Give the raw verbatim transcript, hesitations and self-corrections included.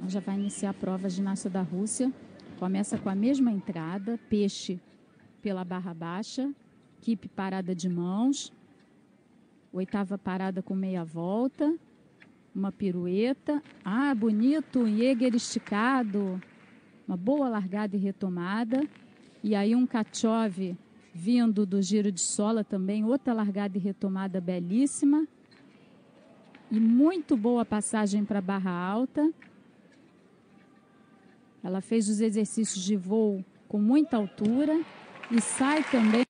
Então já vai iniciar a prova ginástica da Rússia. Começa com a mesma entrada, peixe pela barra baixa, equipe parada de mãos, oitava parada com meia volta, uma pirueta. Ah, bonito, Jäger esticado, uma boa largada e retomada. E aí um Kachov vindo do giro de sola também, outra largada e retomada belíssima. E muito boa passagem para a barra alta. Ela fez os exercícios de voo com muita altura e sai também